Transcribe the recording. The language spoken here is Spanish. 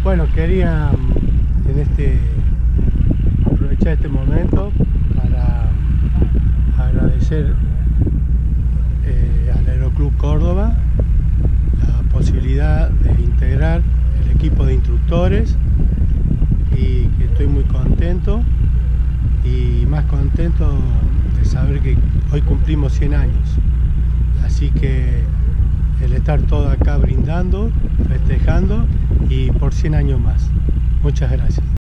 Bueno, quería aprovechar este momento para agradecer al Aeroclub Córdoba la posibilidad de integrar el equipo de instructores, y que estoy muy contento y más contento de saber que hoy cumplimos 100 años. Así que el estar todo acá brindando, festejando y por 100 años más. Muchas gracias.